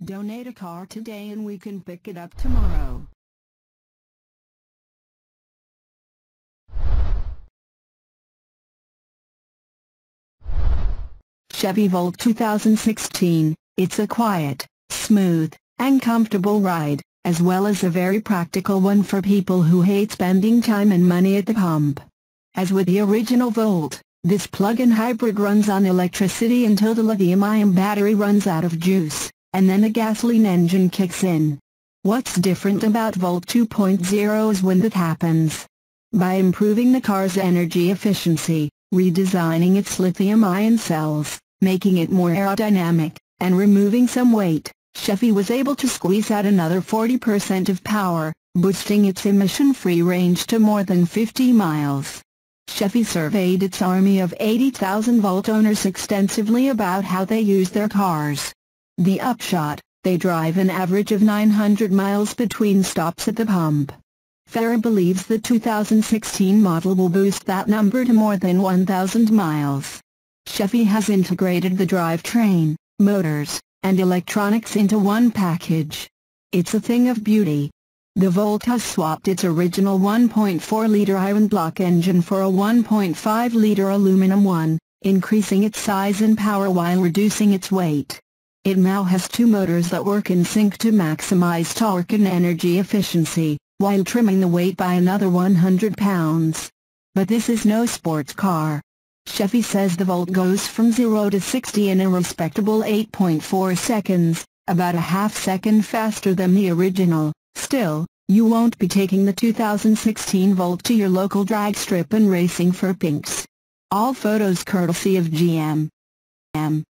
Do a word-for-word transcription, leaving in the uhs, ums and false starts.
Donate a car today and we can pick it up tomorrow. Chevy Volt two thousand sixteen, it's a quiet, smooth, and comfortable ride, as well as a very practical one for people who hate spending time and money at the pump. As with the original Volt, this plug-in hybrid runs on electricity until the lithium-ion battery runs out of juice, and then the gasoline engine kicks in. What's different about Volt two point oh is when that happens. By improving the car's energy efficiency, redesigning its lithium-ion cells, making it more aerodynamic, and removing some weight, Chevy was able to squeeze out another forty percent of power, boosting its emission-free range to more than fifty miles. Chevy surveyed its army of eighty thousand Volt owners extensively about how they use their cars. The upshot: they drive an average of nine hundred miles between stops at the pump. Farah believes the two thousand sixteen model will boost that number to more than one thousand miles. Chevy has integrated the drivetrain, motors, and electronics into one package. It's a thing of beauty. The Volt has swapped its original one point four liter iron block engine for a one point five liter aluminum one, increasing its size and power while reducing its weight. It now has two motors that work in sync to maximize torque and energy efficiency, while trimming the weight by another one hundred pounds. But this is no sports car. Chevy says the Volt goes from zero to sixty in a respectable eight point four seconds, about a half second faster than the original. Still, you won't be taking the two thousand sixteen Volt to your local drag strip and racing for pinks. All photos courtesy of G M.